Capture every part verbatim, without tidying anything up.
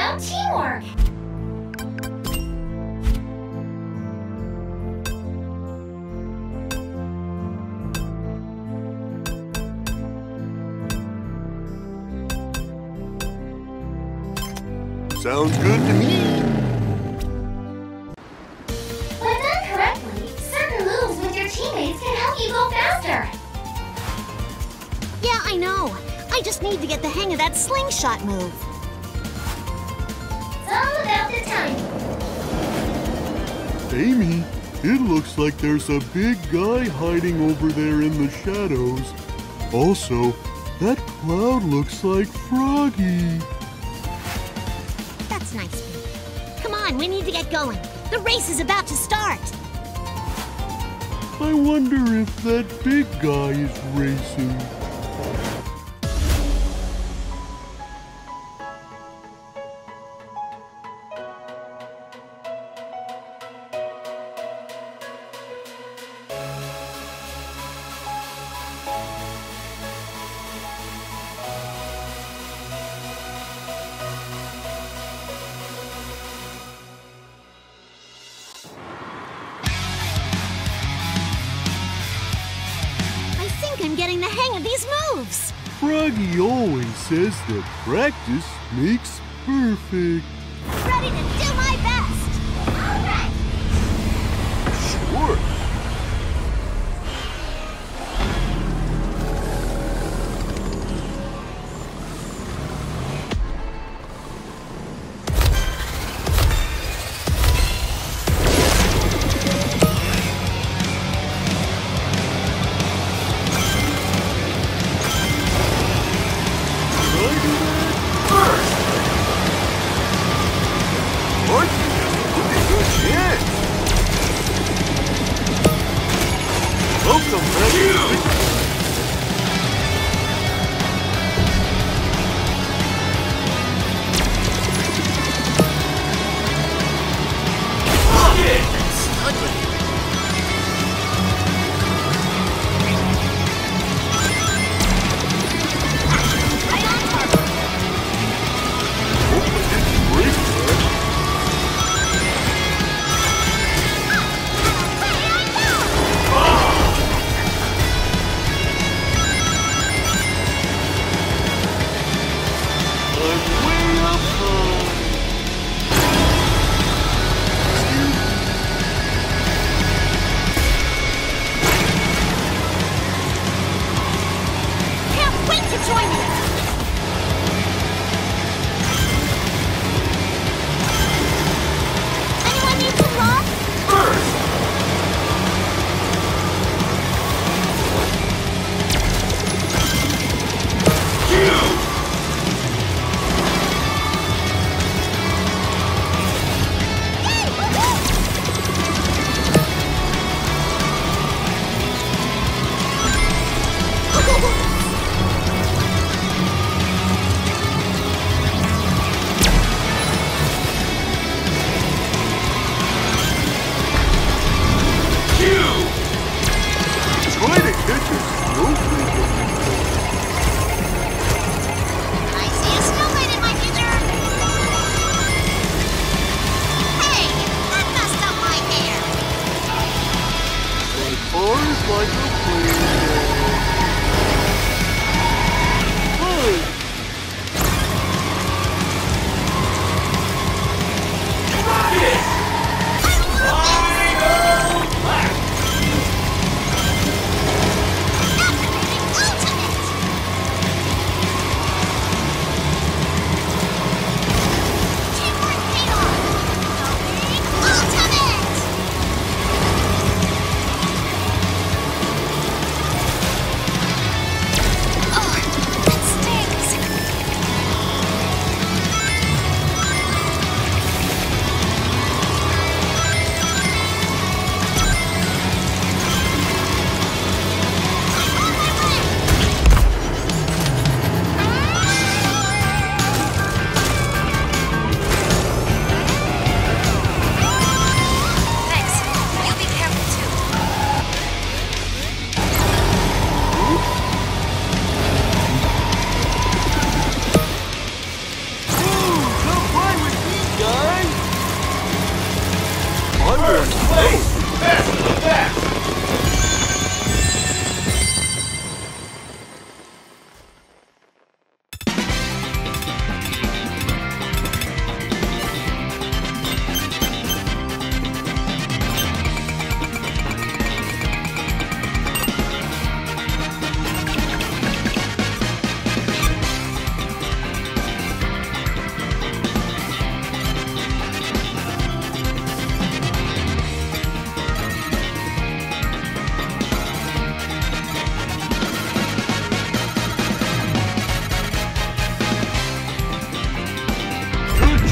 about teamwork. Sounds good to me. When done correctly, certain moves with your teammates can help you go faster. Yeah, I know. I just need to get the hang of that slingshot move. It's all about the timing. Amy, it looks like there's a big guy hiding over there in the shadows. Also, that cloud looks like Froggy. That's nice, Pink. Come on, we need to get going. The race is about to start. I wonder if that big guy is racing. I'm getting the hang of these moves. Froggy always says that practice makes perfect. Ready to do my best. All right. Sure.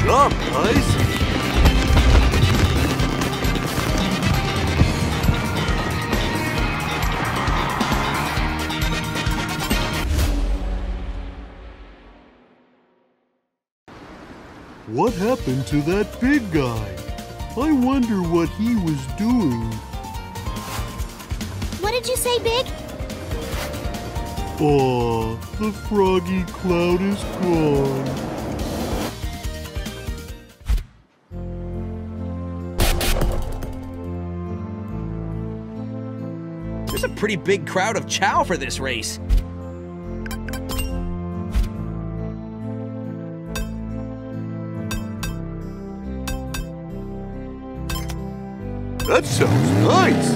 job, guys! What happened to that big guy? I wonder what he was doing. What did you say, Big? Aw, the froggy cloud is gone. There's a pretty big crowd of Chow for this race. That sounds nice!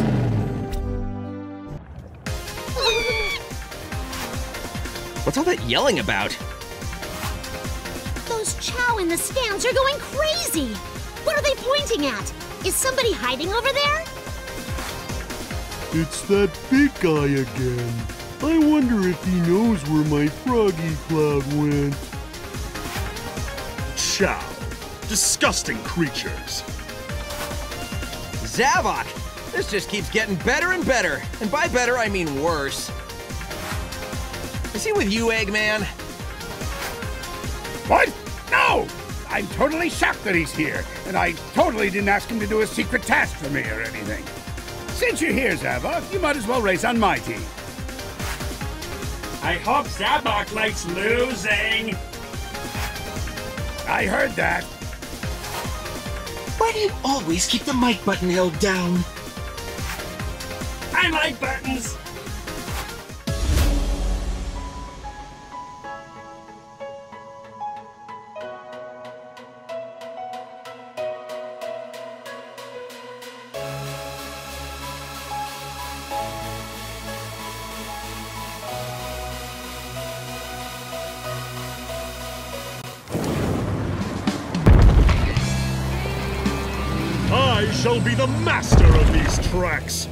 What's all that yelling about? Those Chow in the stands are going crazy! What are they pointing at? Is somebody hiding over there? It's that big guy again. I wonder if he knows where my froggy cloud went. Chow. Disgusting creatures. Zavok! This just keeps getting better and better. And by better, I mean worse. Is he with you, Eggman? What? No! I'm totally shocked that he's here, and I totally didn't ask him to do a secret task for me or anything. Since you're here, Zavok, you might as well race on my team. I hope Zavok likes losing. I heard that. Why do you always keep the mic button held down? I like buttons. I shall be the master of these tracks.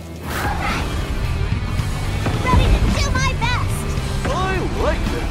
Ready to do my best! I like that.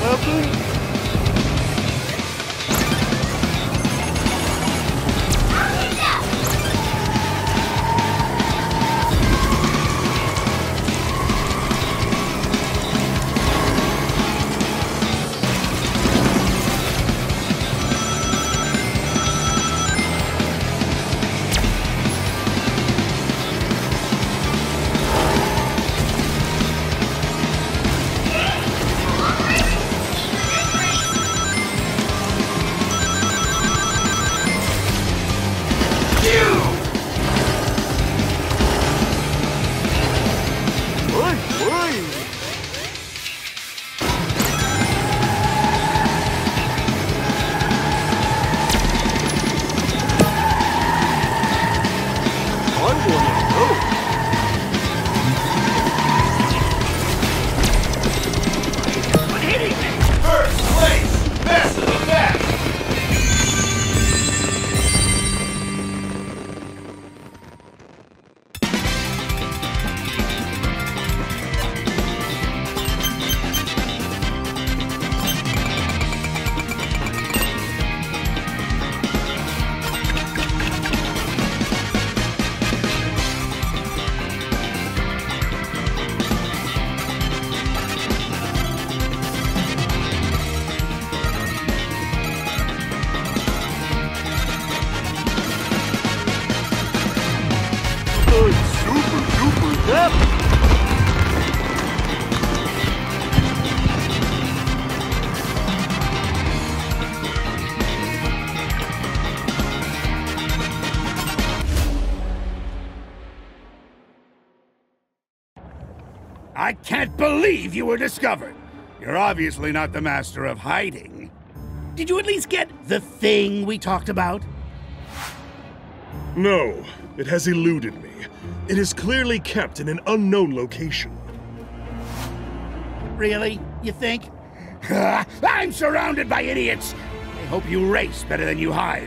happened? I can't believe you were discovered. You're obviously not the master of hiding. Did you at least get the thing we talked about? No, it has eluded me. It is clearly kept in an unknown location. Really? You think? I'm surrounded by idiots! I hope you race better than you hide.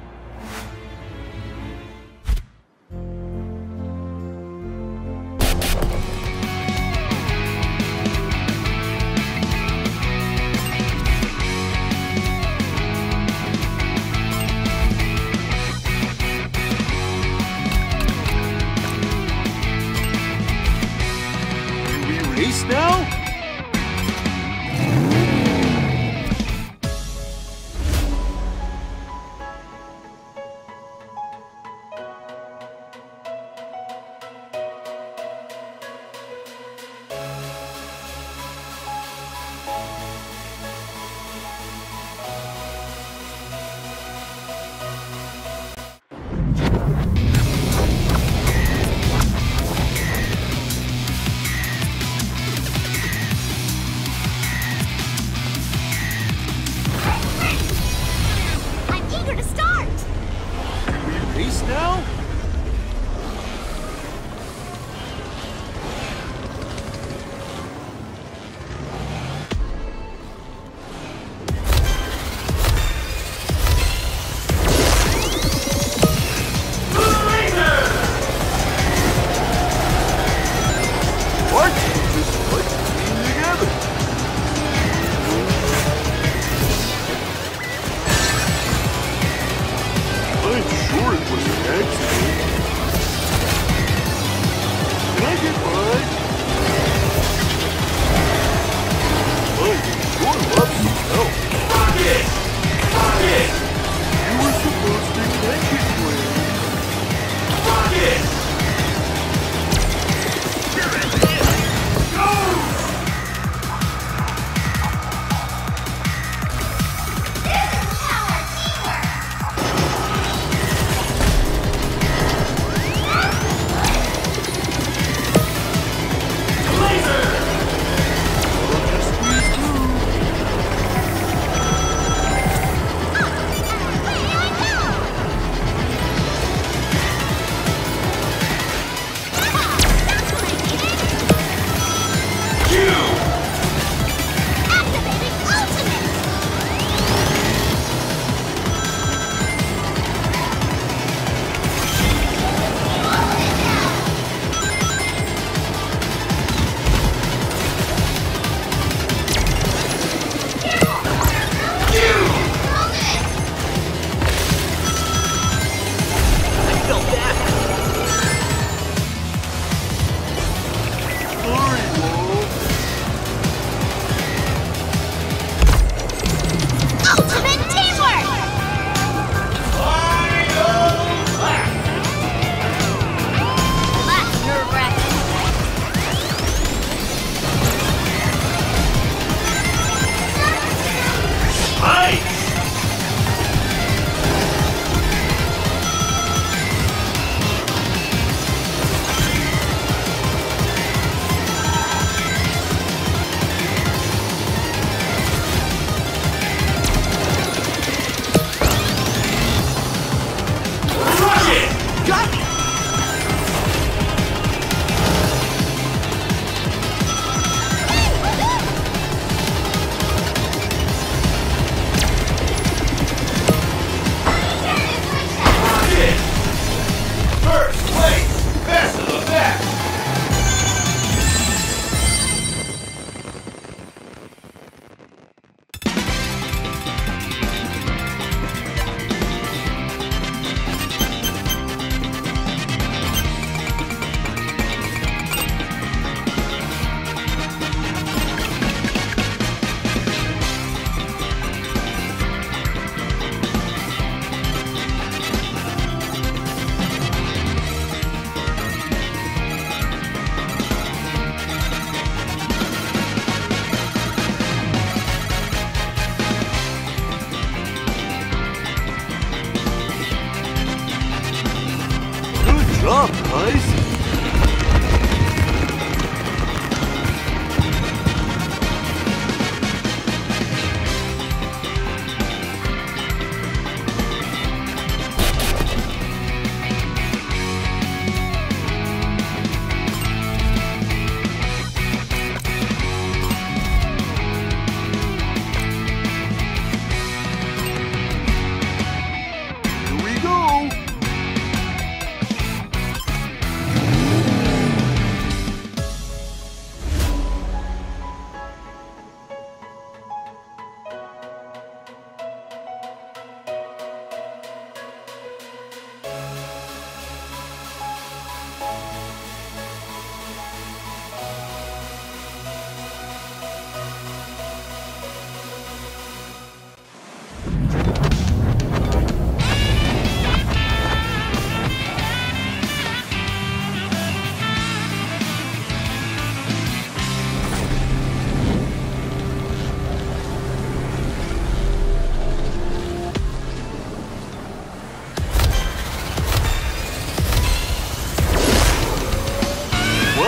Race now?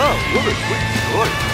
Wow, what a quick choice.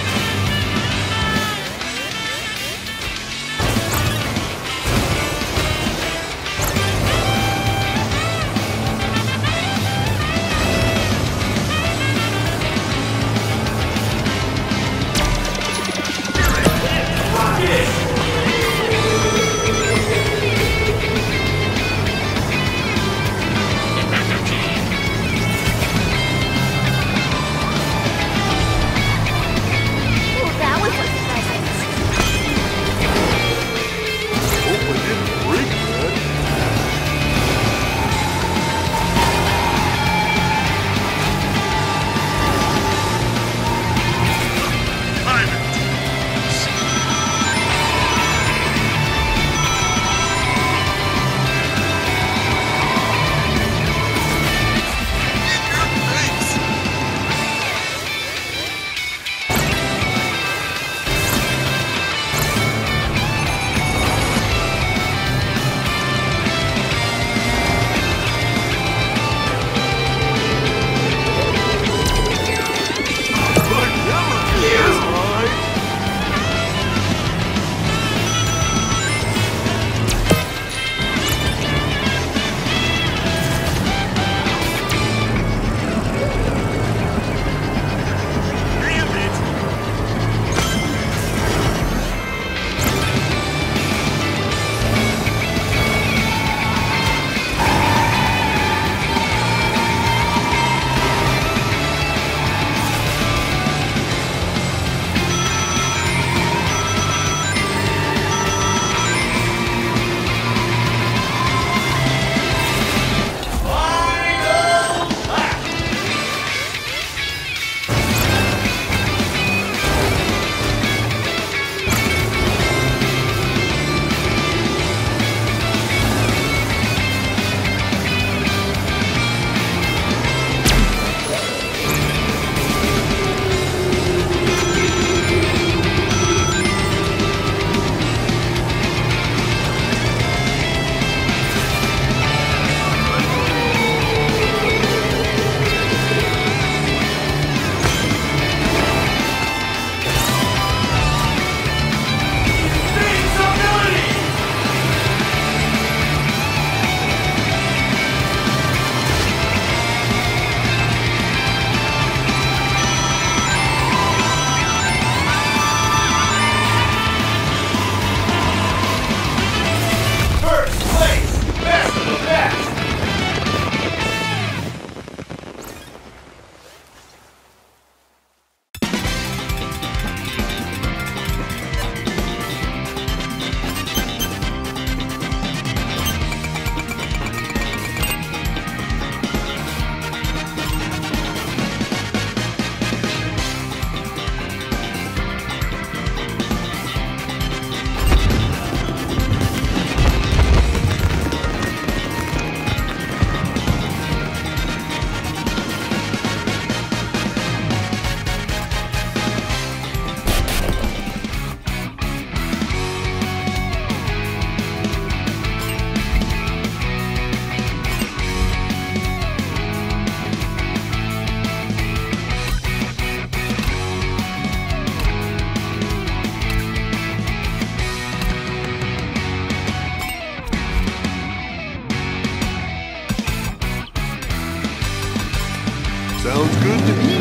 Sounds good to me.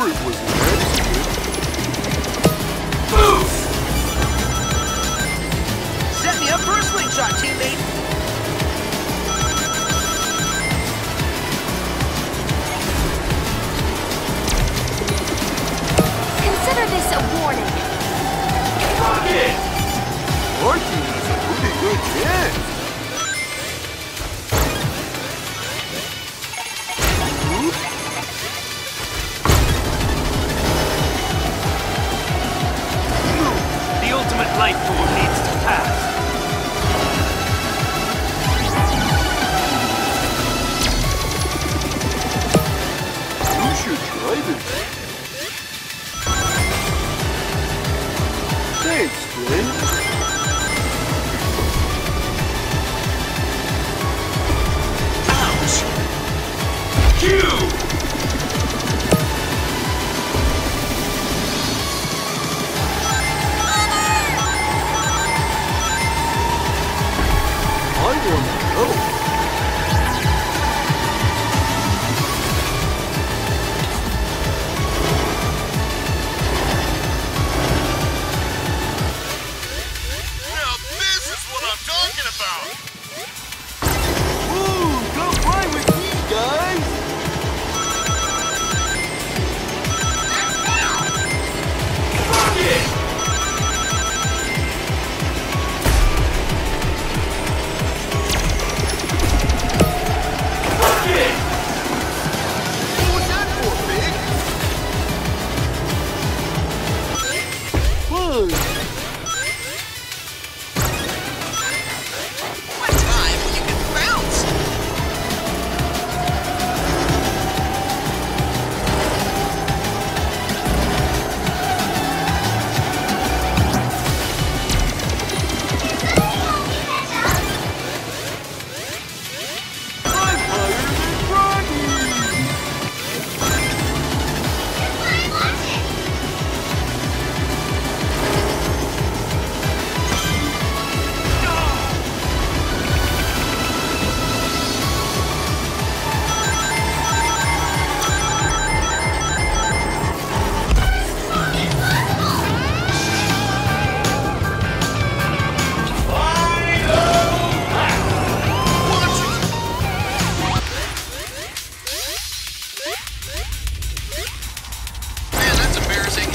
it was an accident. Move! Set me up for a slingshot, teammate. Consider this a warning. Rocket! Archie has a pretty good chance. The ultimate life form needs to pass. You should try this. Thanks, friend. Ouch! Q! I want to know. Now this is what I'm talking about! Ooh, come play with me, guys. Rocket! Rocket! What was that for, Big? Fun. What time when you can bounce? I'm higher than Froggy. Man, that's embarrassing.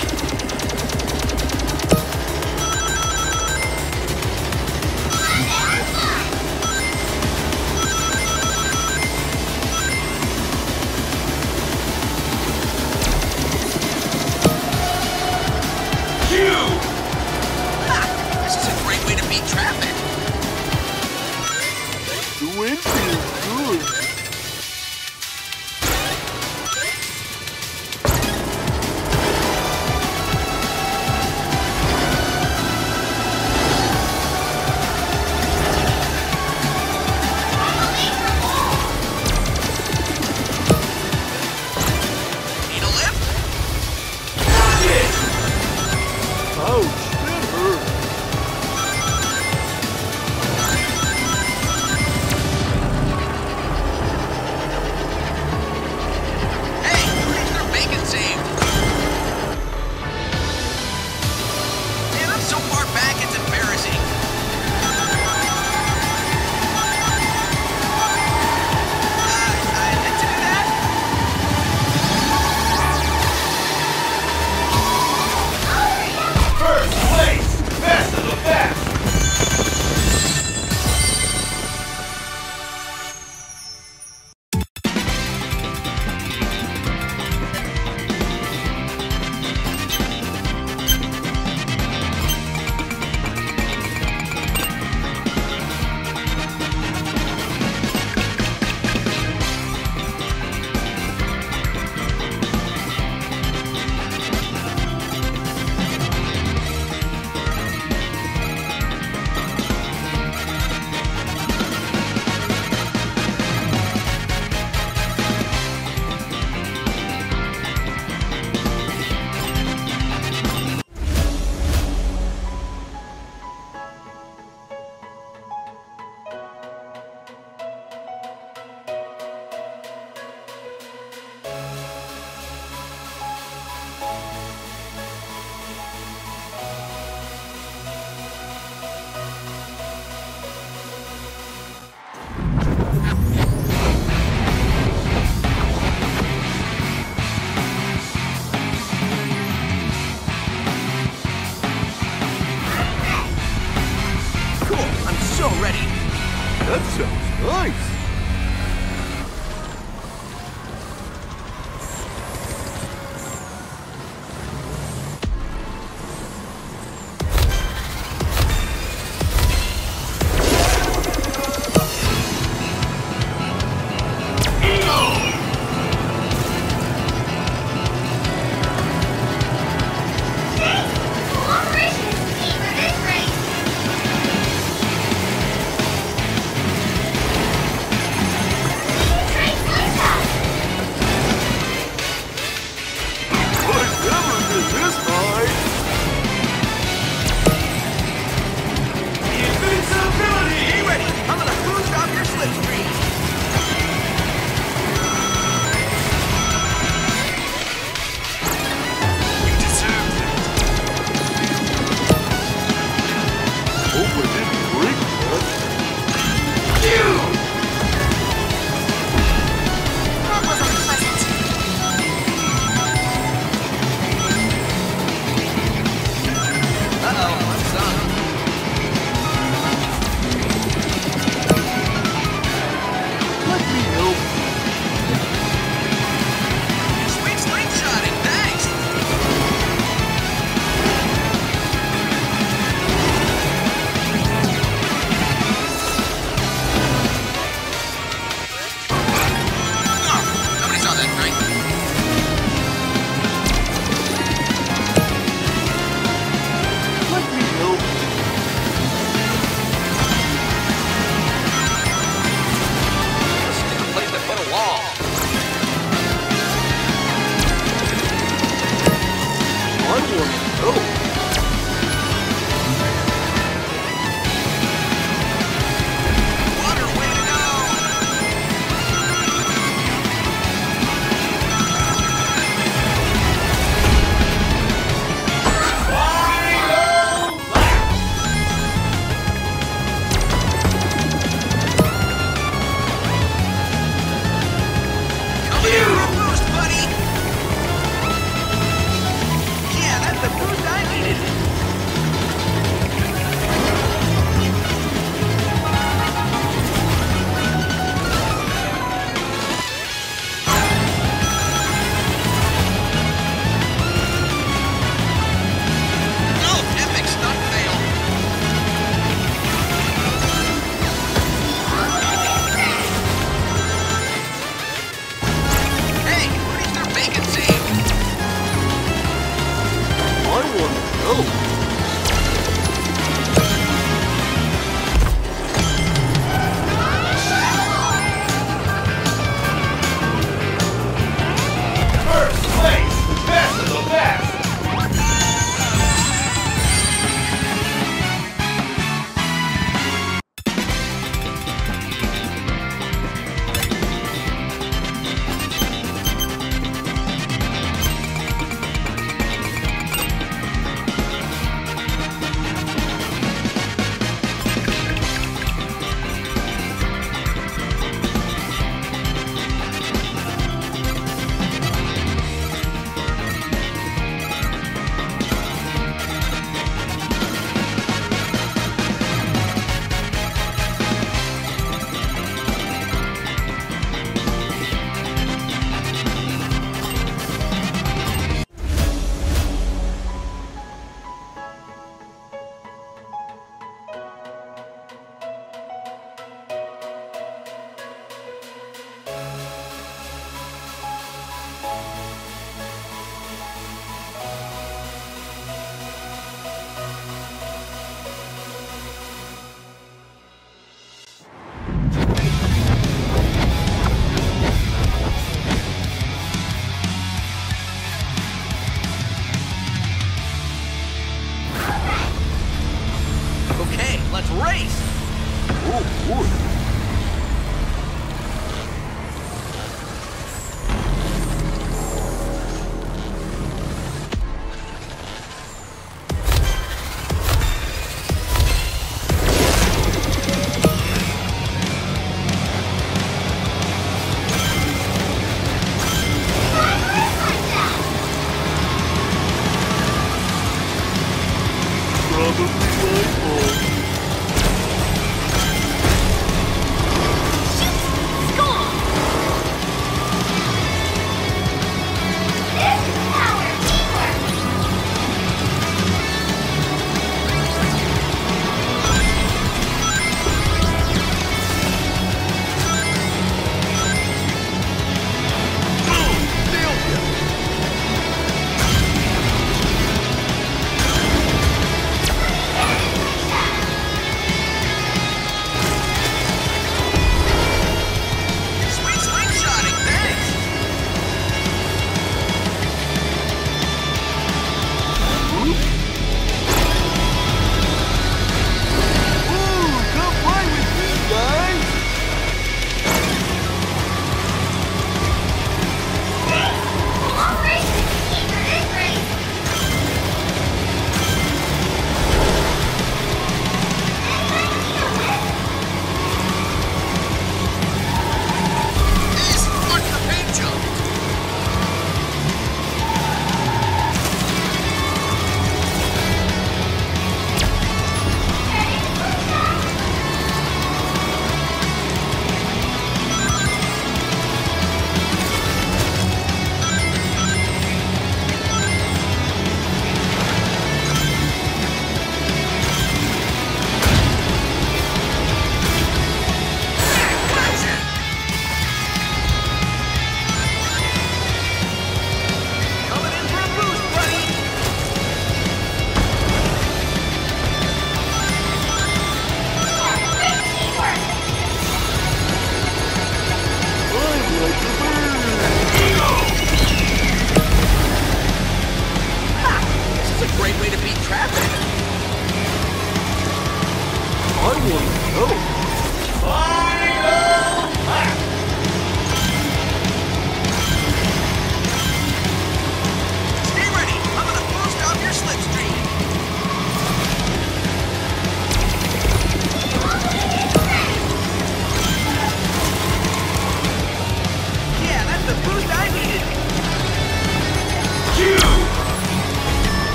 Q! Ha! This is a great way to beat traffic. The wind feels good. Need a lift? Rocket! Ouch, that hurt. That sounds nice. Cooperation is key for this race.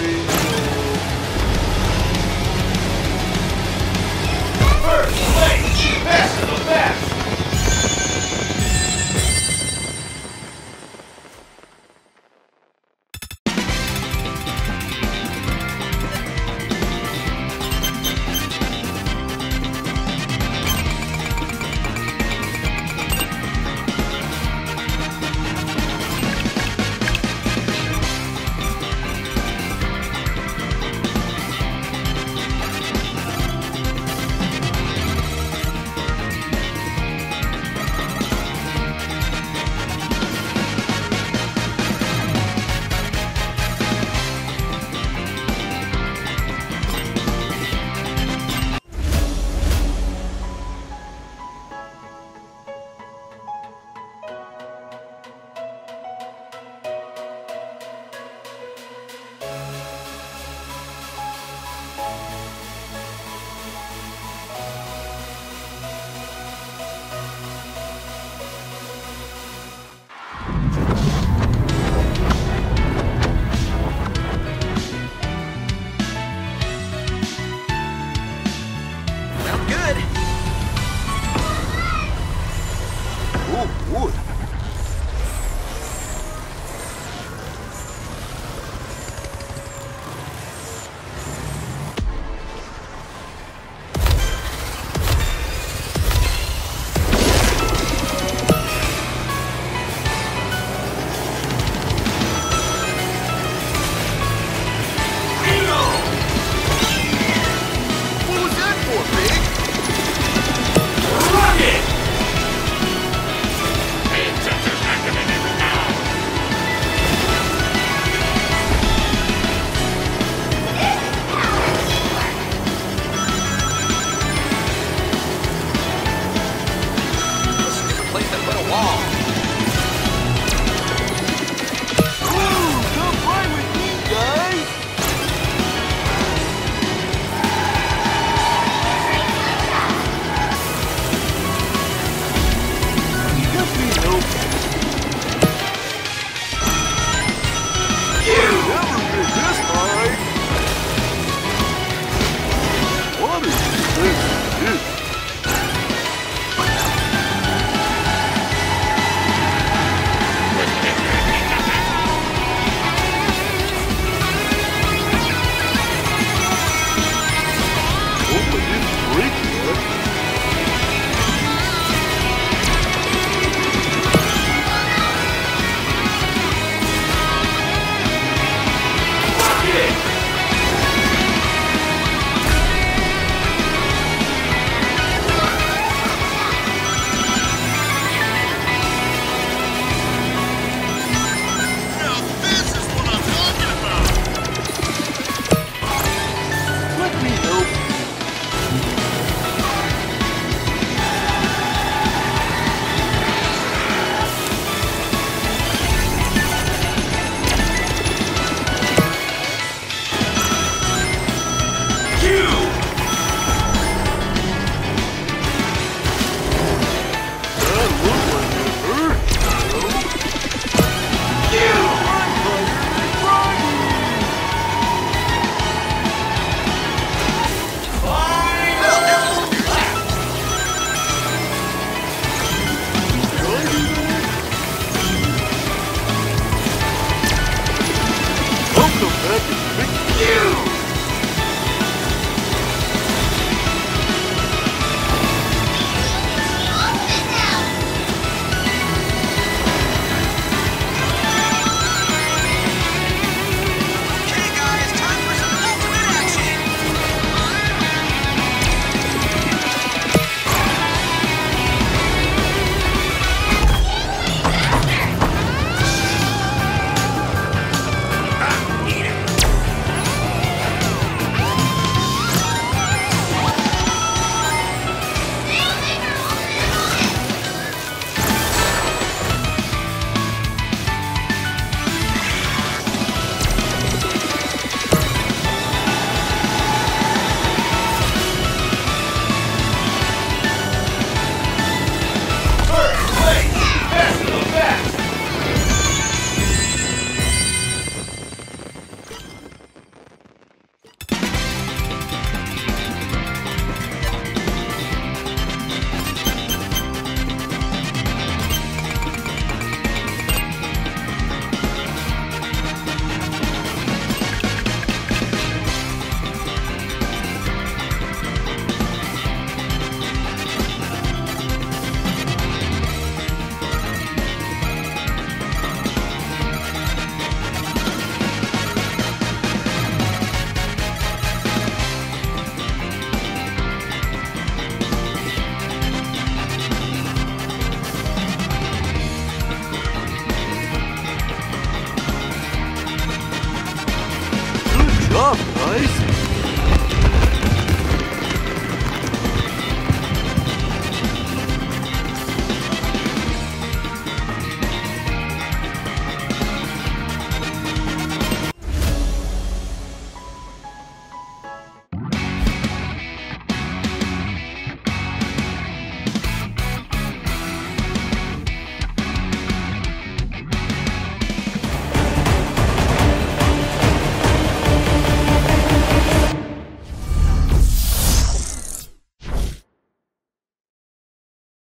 First place, best of the best. What is this?